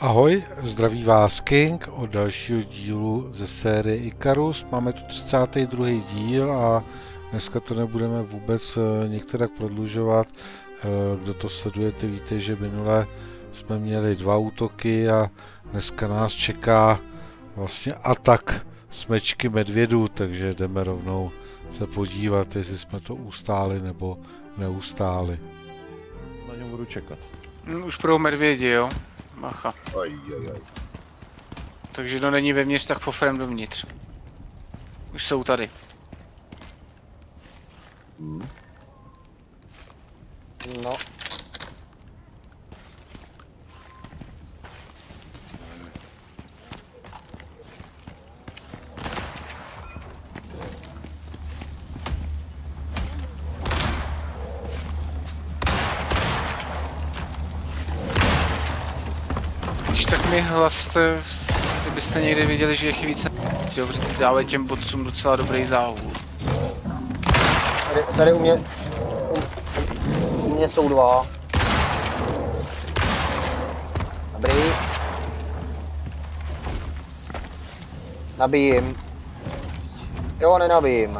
Ahoj, zdraví vás King od dalšího dílu ze série Icarus. Máme tu 32. díl a dneska to nebudeme vůbec některak prodlužovat. Kdo to sledujete, víte, že minule jsme měli 2 útoky a dneska nás čeká vlastně atak smečky medvědů, takže jdeme rovnou se podívat, jestli jsme to ustáli nebo neustáli. Na něm budu čekat. Už pro medvědi, jo? Macha. Takže to není vevnitř, tak pofrem dovnitř. Už jsou tady. No. Když tak mi hlaste, kdybyste někde viděli, že je chvíce, jo, protože dávají těm bodcům docela dobrý záhul. Tady u mě jsou 2. Dobrý. Nabijím. Jo, nenabijím.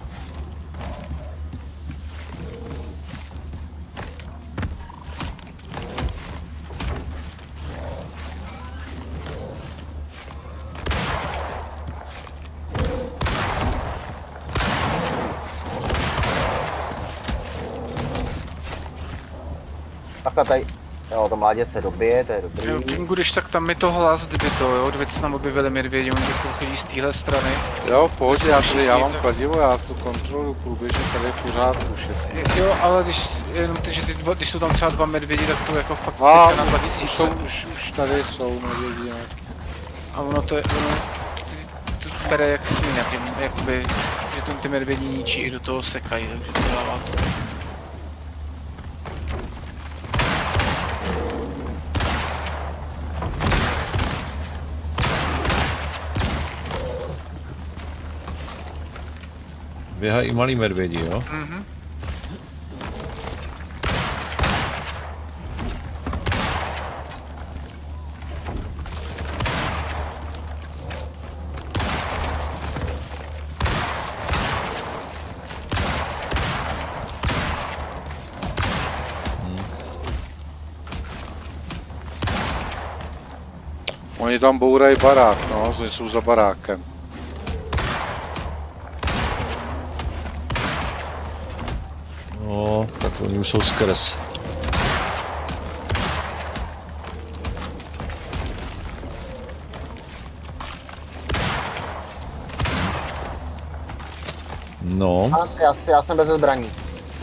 Takhle tady, jo, to mládě se dobije, to je dobrý. Jo, Kingu, když tak tam mi to hlas, kdyby to, jo, kdyby se nám objevili medvědi, oni jako chodí z téhle strany. Jo, pohodě, já mám kladivo, já tu kontrolu průběžně, tady je pořád všechno. Jo, ale když jsou tam třeba 2 medvědi, tak to jako fakt na 2000. Už tady jsou medvědi, ne? A ono to bere jak svína, jakoby, že ty medvědi ničí i do toho sekají, takže to dává to. Běhají i malí medvědi, jo? Mhm. Oni tam bourají barák, no, oni jsou za barákem. No, tak oni už jsou skrz. No. Já jsem bez zbraní.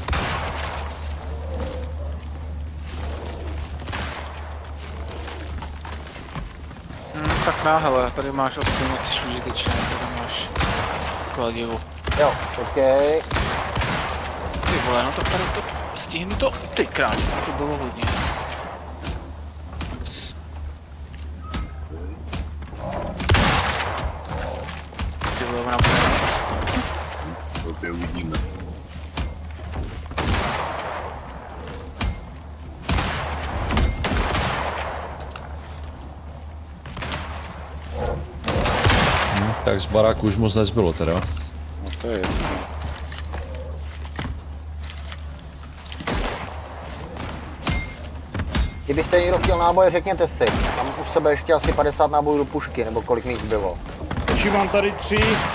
Tak náhle, tady máš aspoň něco užitečné, tady máš kladivo. Jo, počkej. Ty vole, no tak tady to stihnu to, ty králi, to bylo hodně. Ty vole, ona bude nic. To uvidíme. Tak z baráku už moc nezbylo teda. No to je jedno. Kdybyste někdo chtěl náboje, řekněte si. Tam už sebe ještě asi 50 nábojů do pušky, nebo kolik mých bylo. Už mám tady 3.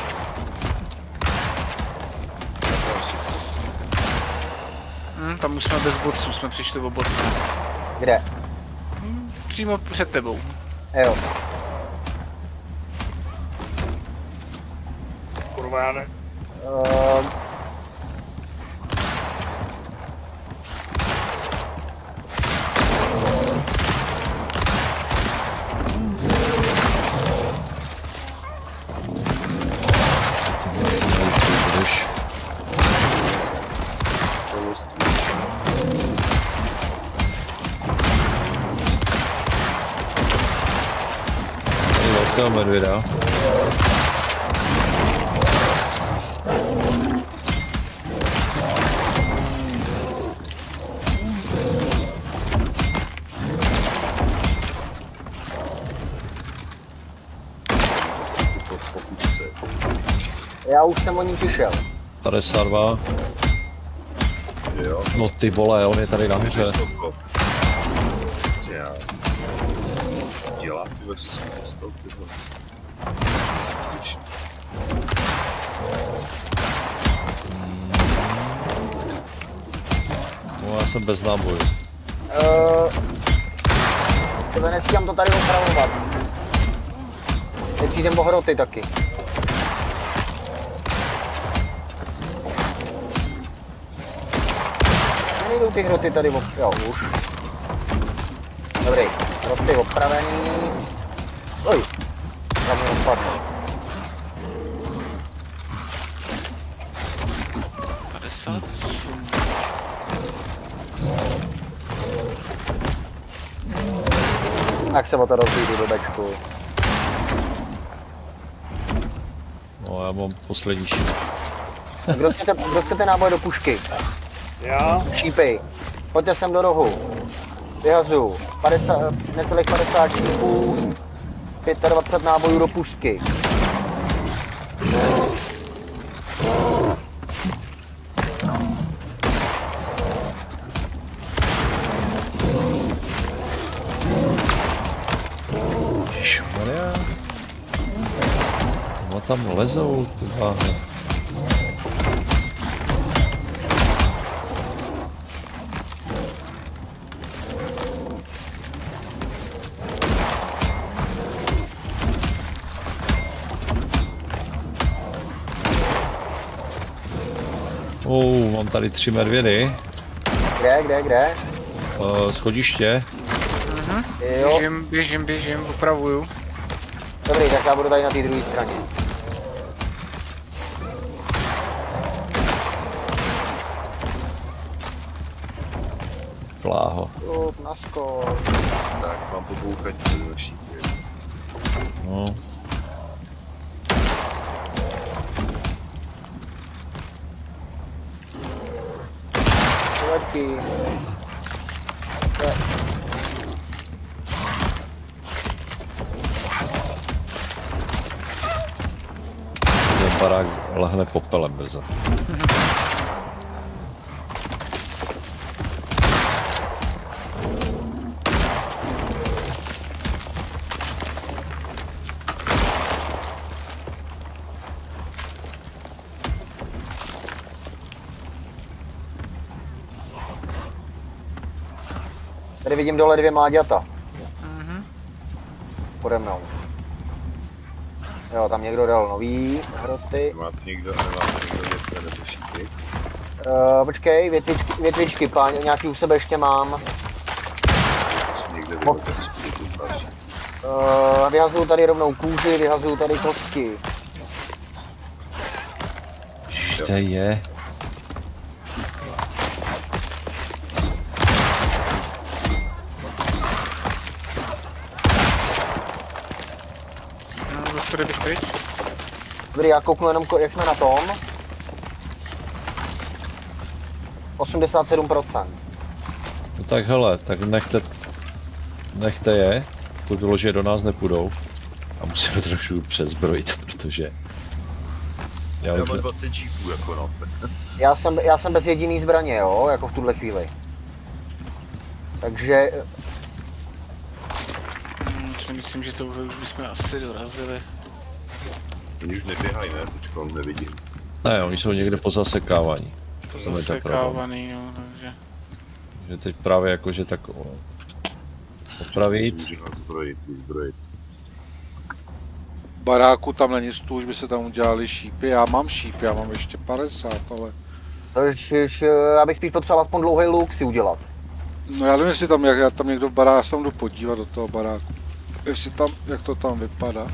Tam už jsme bez bodců, jsme přišli o bodce. Kde? Přímo před tebou. Jo. Kurva, já ne. Velká medvěda. Já už jsem o ní přišel. 52. Jo. No ty vole, on je tady nahoře. Já. Dělá ty co jsem dostal, ty vole. No já jsem bez nábojů. Tebe nestíhám to tady opravovat. Teď přijdem po hroty taky. Nejdou ty hroty tady jo, už. Dobrý, hroty opravený. Oj, tam mi odpadne. 50. Tak se o to rozvídu do bečku. No já mám poslední šíp. Kdo chcete náboje do pušky? Já? Šípy. Pojďte sem do rohu. Vyhazuju. Necelých 50 šípů. 25 nábojů do pušky. Ježišmarja. No tam lezou ty váhy. Mám tady 3 medvědy. Kde? Schodiště. Jo. Běžím, opravuju. Dobrý, tak já budu tady na té druhé straně. Pláho. Na skok. Tak, mám pobouchat se do šípy. No. Letí. Ten barák lehne popelem brzo. Tady vidím dole 2 mláďata. Pode mnou. Jo, tam někdo dal nový hroty. Nemáte někdo věcné nebo šípy? Počkej, větvičky, pán, nějaký u sebe ještě mám. Asi někde vyhodit si tu další. Vyhazuju tady rovnou kůži, vyhazuju tady kosti. To je. Kde běž pryč? Dobrý, já kouknu jenom, jak jsme na tom. 87%. No tak hele, tak nechte je, protože do nás nepůjdou. A musíme trošku přezbrojit, protože... Já mám 20 šípů jako no. Já jsem bez jediný zbraně, jo, jako v tuhle chvíli. Takže... Si myslím, že to už bychom asi dorazili. Oni už neběhají, ne? Počkám, nevidím. Ne, oni jsou někde po zasekávání. To zasekávaný, jo, takže... Že teď právě jakože tak opravit. Můžu nás zbrojit. Baráku tam není stůl, už by se tam udělali šípy. Já mám šípy, já mám ještě 50, ale... Já bych spíš potřeboval aspoň dlouhý luk si udělat. No já nevím, jestli tam, jak tam někdo v baráku, já se tam jdu podívat do toho baráku. Jestli tam, jak to tam vypadá.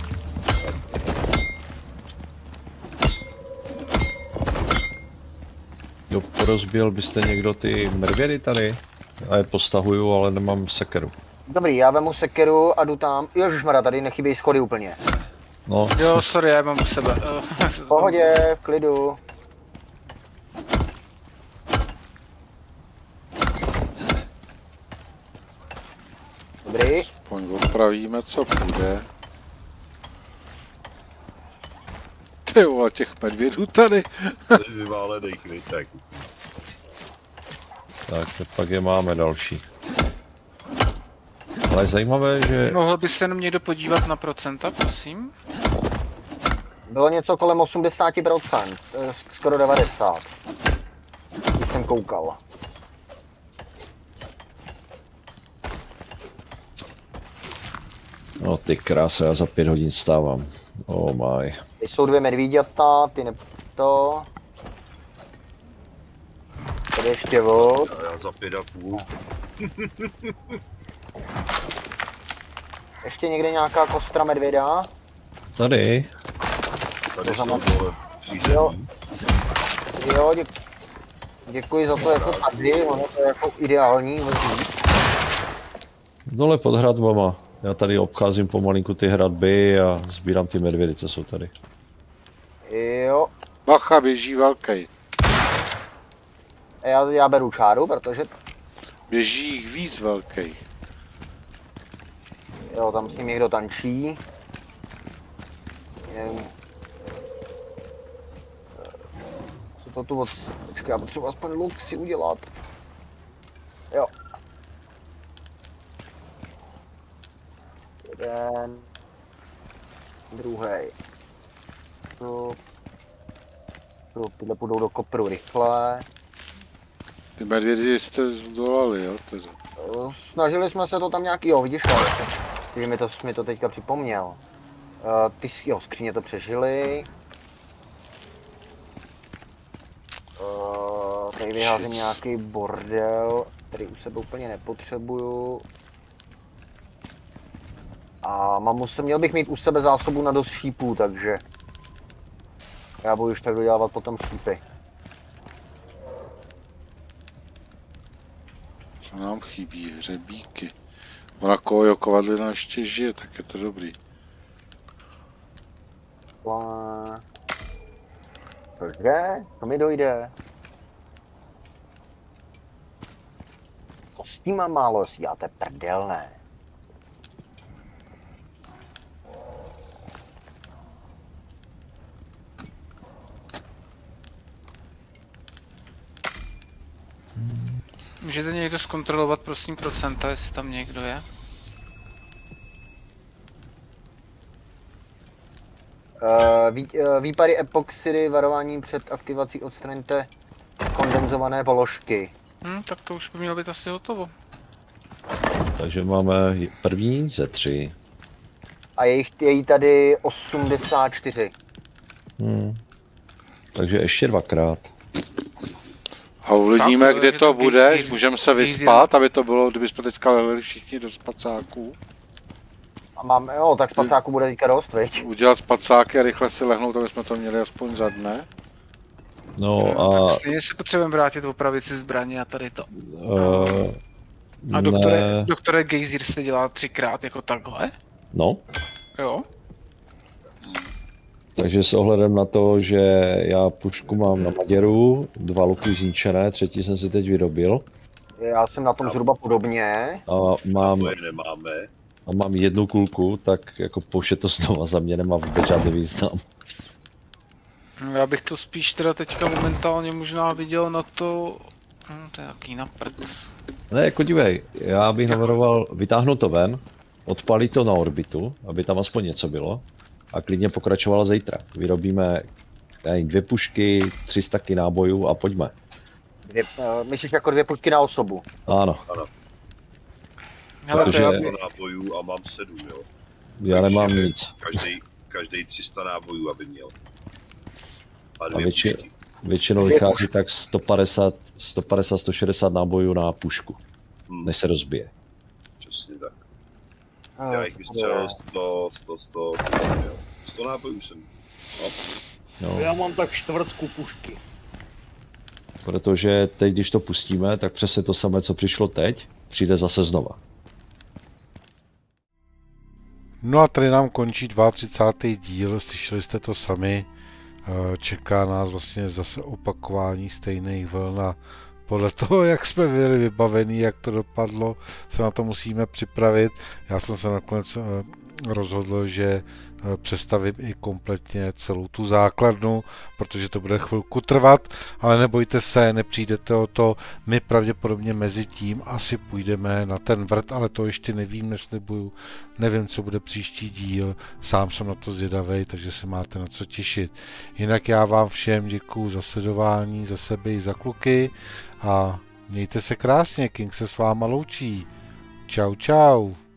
Jo, porozběl byste někdo ty medvědy tady? Já je postahuju, ale nemám sekeru. Dobrý, já vemu sekeru a jdu tam. Ježišmarja, tady nechybějí schody úplně. No. Jo, sorry, já mám u sebe. V pohodě, v klidu. Dobrý. Aspoň opravíme, co půjde. Ty vole, těch medvědů tady. Vyválených, vítek. Tak, pak je máme další. Ale je zajímavé, že... Mohl by se jenom někdo podívat na procenta, prosím? Bylo něco kolem 80%, skoro 90%. Když jsem koukal. No ty krása, já za 5 hodin stávám. Oh my. Teď jsou 2 medvíďata, ty ne... to... Tady ještě vod. Já za 5,5. Ještě někde nějaká kostra medvěda? Tady. Tady To jsou znamená- dole přízemí. Jo, děkuji za to jako tady, ono to je jako ideální. Dole pod hradbama. Já tady obcházím pomalinku ty hradby a sbírám ty medvědy, co jsou tady. Jo, Bacha, běží velký. já beru čáru, protože Běží jich víc velký. jo, tam s ním někdo tančí. Co to tu od... Počkej, já potřebuji aspoň luk si udělat. Jo. Jeden. Druhý. Tyhle půjdou do kopru rychle. Ty medvědy jste zdolali, jo? Teda. Snažili jsme se to tam nějak, jo, vidíš, že mi to teďka připomněl. Jo, skříně to přežili. Tady vyházím nějaký bordel, který už sebe úplně nepotřebuju. A měl bych mít u sebe zásobu na dost šípů, takže já budu už tak dodělávat potom šípy. Co nám chybí? Hřebíky. Ona kojo kovadlina ještě žije, tak je to dobrý. Cože? To mi dojde. Kostí mám málo, já to je prdel, ne. Můžete někdo zkontrolovat, prosím, procenta, jestli tam někdo je? Výpary epoxidy, varování před aktivací odstraňte kondenzované položky. Tak to už by mělo být asi hotovo. Takže máme první ze 3. A je jí tady 84. Takže ještě 2krát. A uvidíme, Tak, kde je to to bude, easy- můžeme se easy. vyspat, aby to bylo, kdybychom teďka levili všichni do spacáků. A jo, tak spacáku bude teďka dost, viď? Udělat spacáky a rychle si lehnout, aby jsme to měli aspoň za dne. No a... Tak stejně se potřebujeme vrátit, opravit si zbraně a tady to. A ne, doktore Gejzír se dělá 3krát jako takhle? no, Jo? takže s ohledem na to, že já pušku mám na Maděru, 2 luky zničené, 3. jsem si teď vyrobil. Já jsem na tom zhruba podobně. A mám, To je nemáme. a mám 1 kulku, tak jako pouštět to znova za mě nemá vůbec žádný význam. No, já bych to spíš teda teďka momentálně možná viděl na to... to je jaký na prd. Ne, jako dívej, já bych navrhoval vytáhnout to ven, odpalit to na orbitu, aby tam aspoň něco bylo a klidně pokračovala zítra. Vyrobíme 2 pušky, 300 nábojů a pojďme. Myslíš jako 2 pušky na osobu? Ano, Hele, Protože- to já 300 nábojů a mám 7, jo. já nemám Takže nic. Každý 300 nábojů, aby měl. A A 2 pušky. většinou vychází tak 150-160 nábojů na pušku, než se rozbije. Přesně tak. Já jich vystřelil 100 nábojů jsem. No, Já mám tak čtvrtku pušky. protože teď, když to pustíme, tak přesně to samé, co přišlo teď, přijde zase znova. No a tady nám končí 32. díl, slyšeli jste to sami. Čeká nás vlastně zase opakování stejných vln a podle toho, jak jsme byli vybavení, jak to dopadlo, se na to musíme připravit. Já jsem se nakonec rozhodl, že přestavím i kompletně celou tu základnu, protože to bude chvilku trvat, ale nebojte se, nepřijdete o to, my pravděpodobně mezi tím asi půjdeme na ten vrt, ale to ještě nevím, neslibuju, nevím, co bude příští díl, sám jsem na to zvědavej, takže se máte na co těšit. Jinak já vám všem děkuju za sledování, za sebe i za kluky a mějte se krásně, King se s váma loučí. Čau, čau.